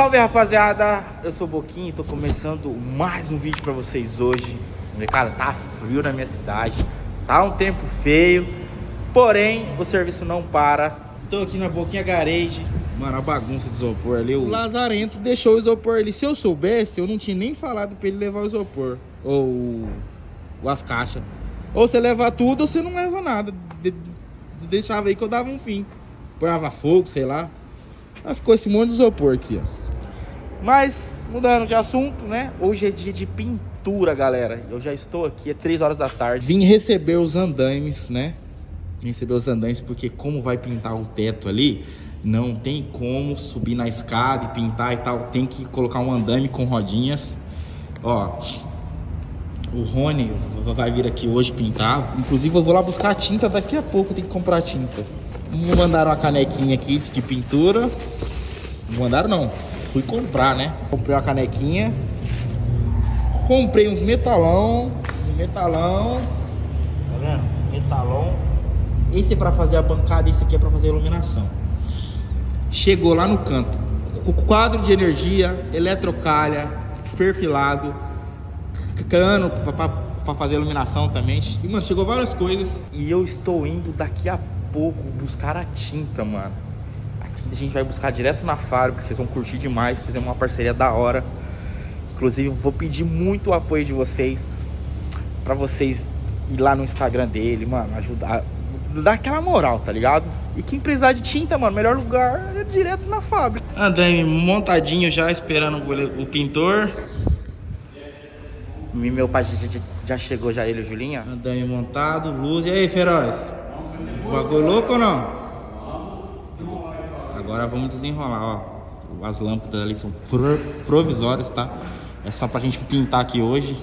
Salve, rapaziada, eu sou o Boquinha e tô começando mais um vídeo pra vocês hoje. Cara, tá frio na minha cidade, tá um tempo feio, porém o serviço não para. Tô aqui na Boquinha Garage. Mano, a bagunça de isopor ali. O Lazarento deixou o isopor ali. Se eu soubesse, eu não tinha nem falado pra ele levar o isopor ou as caixas. Ou você leva tudo ou você não leva nada. Deixava aí que eu dava um fim. Põava fogo, sei lá. Aí ficou esse monte de isopor aqui, ó. Mas, mudando de assunto, né? Hoje é dia de pintura, galera. Eu já estou aqui, é 3 horas da tarde. Vim receber os andaimes, né? Vim receber os andaimes porque como vai pintar o teto ali, não tem como subir na escada e pintar e tal. Tem que colocar um andaime com rodinhas. Ó, o Rony vai vir aqui hoje pintar. Inclusive eu vou lá buscar a tinta daqui a pouco. Tem que comprar tinta. Me mandaram uma canequinha aqui de pintura. Não mandaram não, fui comprar, né? Comprei uma canequinha. Comprei uns metalão. Tá vendo? Metalão. Esse é pra fazer a bancada, esse aqui é pra fazer a iluminação. Chegou lá no canto, quadro de energia, eletrocalha, perfilado, cano pra fazer a iluminação também. E, mano, chegou várias coisas. E eu estou indo daqui a pouco buscar a tinta, mano. A tinta a gente vai buscar direto na fábrica, vocês vão curtir demais. Fizemos uma parceria da hora. Inclusive, vou pedir muito o apoio de vocês, pra vocês ir lá no Instagram dele, mano, ajudar, dar aquela moral, tá ligado? E quem precisar de tinta, mano, melhor lugar é direto na fábrica. Andaime montadinho já, esperando o pintor. Meu pai já chegou, já ele e o Julinha. Andaime montado, luz. E aí, Feroz? Bagulho louco ou não? Agora vamos desenrolar, ó. As lâmpadas ali são provisórias, tá? É só pra gente pintar aqui hoje.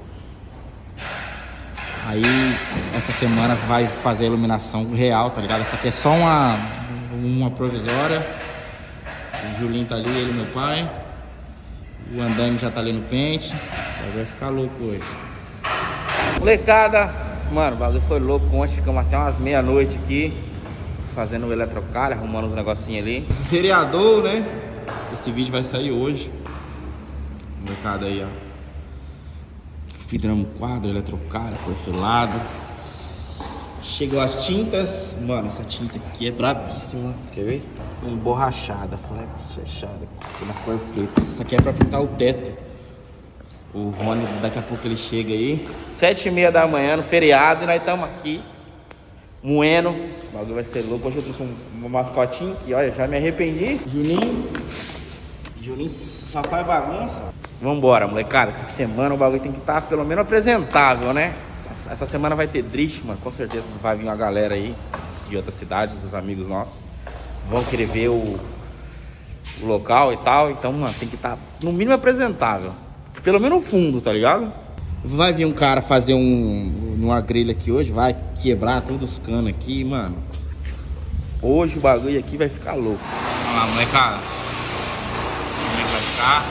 Aí, essa semana vai fazer a iluminação real, tá ligado? Essa aqui é só uma provisória. O Julinho tá ali, ele e meu pai. O andaime já tá ali no pente. Vai ficar louco hoje. Molecada, mano, o bagulho foi louco. Ontem ficamos até umas meia-noite aqui, fazendo o eletrocalha, arrumando uns negocinhos ali. Vereador, né? Esse vídeo vai sair hoje. Molecada aí, ó. Vidramos quadro, eletrocalha, perfilado. Chegou as tintas. Mano, essa tinta aqui é brabíssima. Quer ver? Emborrachada, flex, fechada, na cor preta. Essa aqui é pra pintar o teto. O Rony, daqui a pouco ele chega aí. 7h30 da manhã, no feriado, e nós estamos aqui moendo. O bagulho vai ser louco. Hoje eu trouxe um mascotinho que, olha, já me arrependi. Juninho só faz bagunça. Vambora, molecada, essa semana o bagulho tem que estar pelo menos apresentável, né? Essa semana vai ter drift, mano. Com certeza vai vir uma galera aí de outras cidades, os amigos nossos. Vão querer ver o local e tal. Então, mano, tem que estar no mínimo apresentável. Pelo menos o fundo, tá ligado? Vai vir um cara fazer uma grelha aqui hoje. Vai quebrar todos os canos aqui, mano. Hoje o bagulho aqui vai ficar louco. Olha lá, molecada. Como é que vai ficar?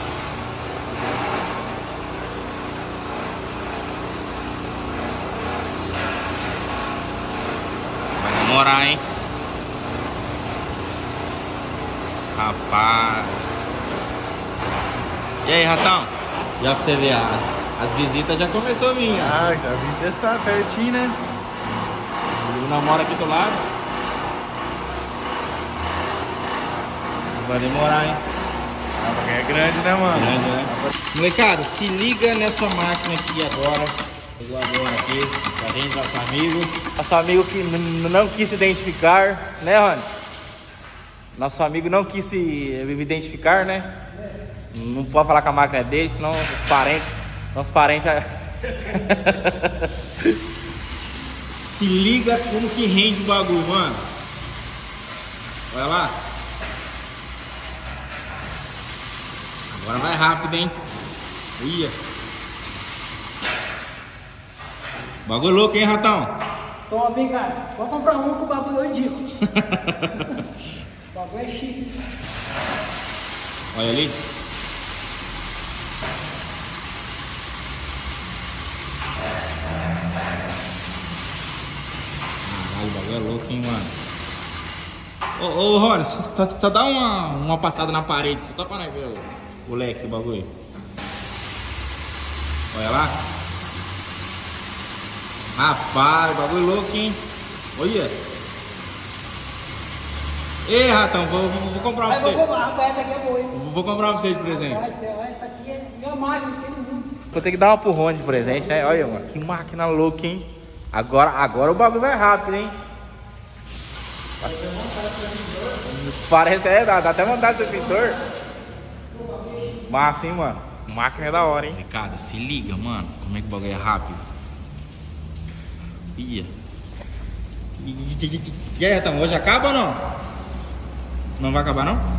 Vai demorar, hein? Rapaz. E aí, Ratão? Já pra você ver, as visitas já começou a vir. Ah, já vim testar pertinho, né? Eu namoro aqui do lado. Vai demorar, hein? Ah, porque é grande, né, mano? Grande, né? Molecada, se liga nessa máquina aqui agora. Chegou agora aqui, pra gente, nosso amigo. Nosso amigo que não quis se identificar, né, Rony? Nosso amigo não quis se identificar, né? Não pode falar que a máquina é dele, senão os parentes já... Se liga como que rende o bagulho, mano. Olha lá. Agora vai rápido, hein? Ia. Bagulho louco, hein, Ratão? Toma, vem cá. Pode comprar um que o bagulho eu indico. O bagulho é chique. Olha ali. Caralho, o bagulho é louco, hein, mano. Ô Rony, só dá uma passada na parede, só pra nós ver o leque do bagulho. Olha lá. Rapaz, bagulho louco, hein? Olha. Ei, ratão, vou comprar um pra você. Rapaz, essa aqui é boa, hein? Vou comprar pra você de presente. Essa aqui é minha máquina, tem no mundo. Vou ter que dar uma pro Rony de presente, né? Olha, mano, que máquina louca, hein? Agora o bagulho vai rápido, hein? Parece, dá até vontade de ser pintor. Massa, hein, mano? Máquina é da hora, hein? Ricardo, se liga, mano. Como é que o bagulho é rápido? Ia. E aí, Retão, hoje acaba ou não? Não vai acabar, não?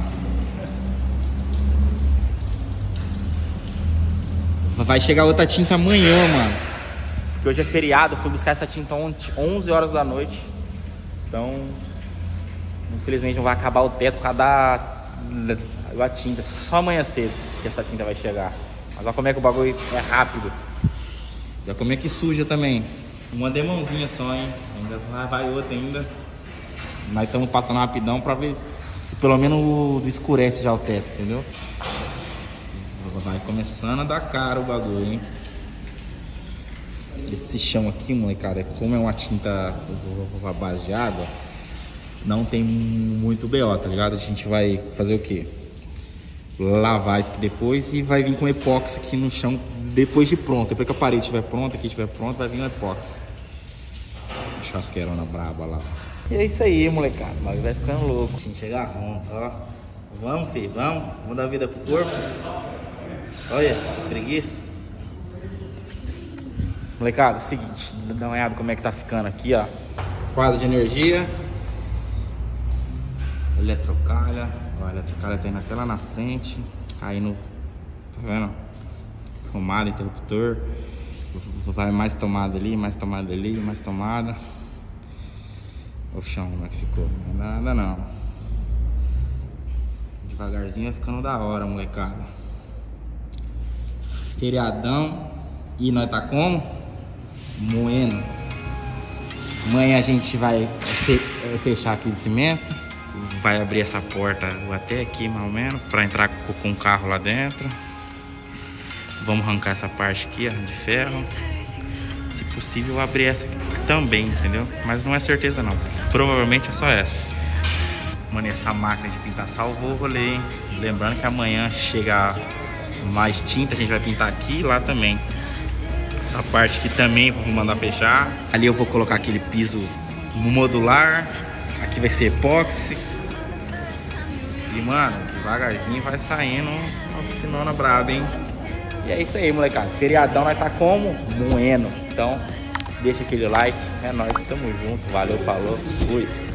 Vai chegar outra tinta amanhã, mano. Porque hoje é feriado, eu fui buscar essa tinta ontem, 11 horas da noite. Então, infelizmente não vai acabar o teto por causa da tinta. Só amanhã cedo que essa tinta vai chegar. Mas olha como é que o bagulho é rápido. Olha como é que suja também. Uma demãozinha só, hein? Ainda vai outra ainda. Nós estamos passando rapidão pra ver se pelo menos escurece já o teto, entendeu? Vai começando a dar cara o bagulho, hein? Esse chão aqui, molecada, como é uma tinta à base de água, não tem muito BO, tá ligado? A gente vai fazer o quê? Lavar isso aqui depois e vai vir com epóxi aqui no chão depois de pronto. Depois que a parede estiver pronta, aqui estiver pronto, vai vir um epóxi. Chasqueirona braba lá. E é isso aí, molecada. O bagulho vai ficando louco. Assim, chegar ronco, ó. Vamos, filho, vamos dar vida pro corpo. Olha, preguiça. Molecada, é o seguinte, dá uma olhada como é que tá ficando aqui, ó. Quadro de energia. Eletrocalha. Ó, a eletrocalha tá indo até lá na frente. Aí no... Tá vendo? Tomada, interruptor. Vai mais tomada ali, mais tomada ali, mais tomada. O chão, como é que ficou? Não é nada não. Devagarzinho vai ficando da hora, molecada. Feriadão. E nós tá como? Moendo. Amanhã a gente vai fechar aqui de cimento. Vai abrir essa porta até aqui mais ou menos, pra entrar com o carro lá dentro. Vamos arrancar essa parte aqui, ó, de ferro. Se possível abrir essa também, entendeu? Mas não é certeza não. Provavelmente é só essa. Mano, essa máquina de pintar salvou o rolê, hein? Lembrando que amanhã chega mais tinta, a gente vai pintar aqui e lá também. Essa parte aqui também vou mandar fechar. Ali eu vou colocar aquele piso modular. Aqui vai ser epóxi. E mano, devagarzinho vai saindo uma oficinona braba, hein? E é isso aí, molecada. Feriadão nós tá como? Moendo. Então, deixa aquele like. É nóis, tamo junto. Valeu, falou, fui.